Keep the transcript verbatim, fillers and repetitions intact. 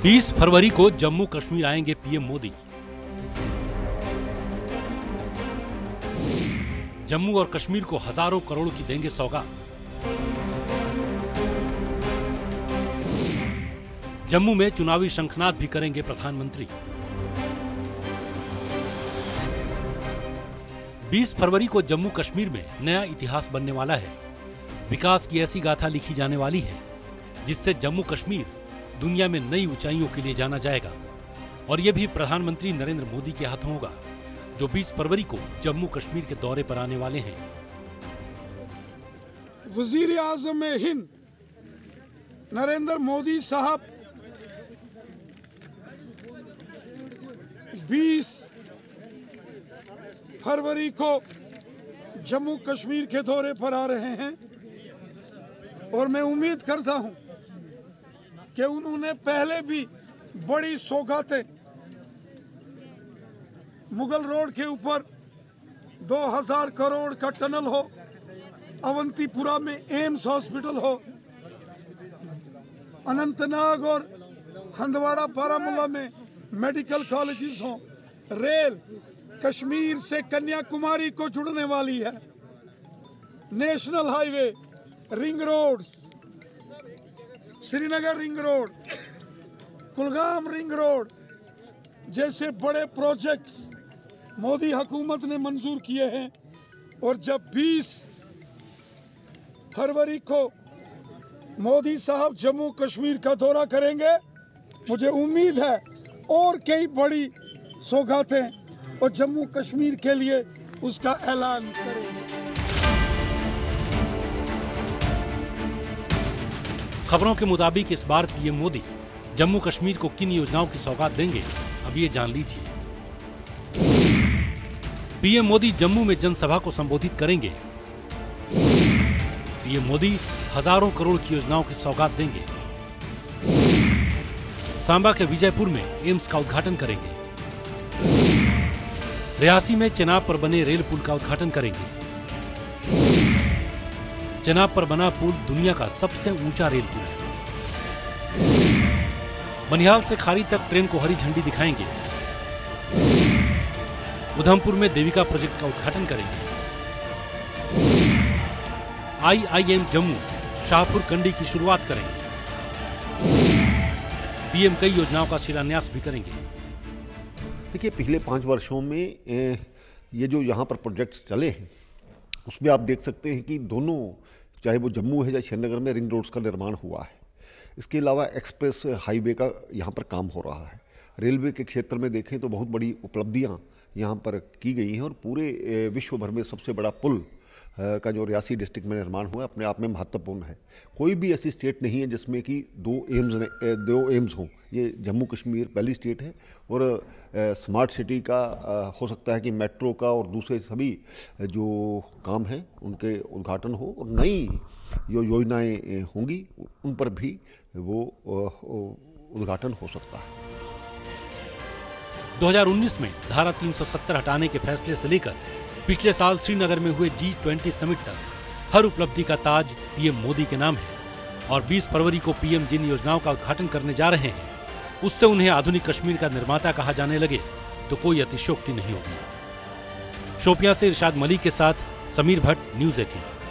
बीस फरवरी को जम्मू कश्मीर आएंगे पीएम मोदी। जम्मू और कश्मीर को हजारों करोड़ की देंगे सौगात। जम्मू में चुनावी शंखनाद भी करेंगे प्रधानमंत्री। बीस फरवरी को जम्मू कश्मीर में नया इतिहास बनने वाला है। विकास की ऐसी गाथा लिखी जाने वाली है जिससे जम्मू कश्मीर दुनिया में नई ऊंचाइयों के लिए जाना जाएगा। और यह भी प्रधानमंत्री नरेंद्र मोदी के हाथों होगा, जो बीस फरवरी को जम्मू कश्मीर के दौरे पर आने वाले हैं। वजीर आजम हिंद नरेंद्र मोदी साहब बीस फरवरी को जम्मू कश्मीर के दौरे पर आ रहे हैं और मैं उम्मीद करता हूं कि उन्होंने पहले भी बड़ी सौगातें मुगल रोड के ऊपर दो हज़ार करोड़ का टनल हो, अवंतीपुरा में एम्स हॉस्पिटल हो, अनंतनाग और हंदवाड़ा बारामूला में मेडिकल कॉलेजेस हो, रेल कश्मीर से कन्याकुमारी को जुड़ने वाली है, national highway, ring roads, Srinagar ring road, Kulgam ring road जैसे बड़े प्रोजेक्ट्स मोदी हुकूमत ने मंजूर किए हैं। और जब बीस फरवरी को मोदी साहब जम्मू कश्मीर का दौरा करेंगे, मुझे उम्मीद है और कई बड़ी सौगातें और जम्मू कश्मीर के लिए उसका ऐलान करेंगे। खबरों के मुताबिक इस बार पीएम मोदी जम्मू कश्मीर को किन योजनाओं की सौगात देंगे, अब ये जान लीजिए। पीएम मोदी जम्मू में जनसभा को संबोधित करेंगे। पीएम मोदी हजारों करोड़ की योजनाओं की सौगात देंगे। सांबा के विजयपुर में एम्स का उद्घाटन करेंगे। रियासी में चेनाब पर बने रेल पुल का उद्घाटन करेंगे। चेनाब पर बना पुल दुनिया का सबसे ऊंचा रेल पुल है। बनिहाल से खारी तक ट्रेन को हरी झंडी दिखाएंगे। उधमपुर में देविका प्रोजेक्ट का उद्घाटन करेंगे। आईआईएम जम्मू शाहपुर कंडी की शुरुआत करेंगे। पीएम कई योजनाओं का शिलान्यास भी करेंगे। देखिए, पिछले पाँच वर्षों में ये जो यहाँ पर प्रोजेक्ट्स चले हैं उसमें आप देख सकते हैं कि दोनों, चाहे वो जम्मू है या श्रीनगर में, रिंग रोड्स का निर्माण हुआ है। इसके अलावा एक्सप्रेस हाईवे का यहाँ पर काम हो रहा है। रेलवे के क्षेत्र में देखें तो बहुत बड़ी उपलब्धियाँ यहाँ पर की गई हैं और पूरे विश्व भर में सबसे बड़ा पुल का जो रियासी डिस्ट्रिक्ट में निर्माण हुआ अपने आप में महत्वपूर्ण है। कोई भी ऐसी स्टेट नहीं है जिसमें कि दो एम्स दो एम्स हों। ये जम्मू कश्मीर पहली स्टेट है और स्मार्ट सिटी का हो सकता है कि मेट्रो का और दूसरे सभी जो काम हैं उनके उद्घाटन हो और नई जो योजनाएं होंगी उन पर भी वो उद्घाटन हो सकता है। दो हज़ार उन्नीस में धारा तीन सौ सत्तर हटाने के फैसले से लेकर पिछले साल श्रीनगर में हुए जी ट्वेंटी समिट तक हर उपलब्धि का ताज पीएम मोदी के नाम है। और बीस फरवरी को पीएम जिन योजनाओं का उद्घाटन करने जा रहे हैं उससे उन्हें आधुनिक कश्मीर का निर्माता कहा जाने लगे तो कोई अतिशयोक्ति नहीं होगी। शोपियां से इरशाद मलिक के साथ समीर भट्ट, न्यूज़ एटीन।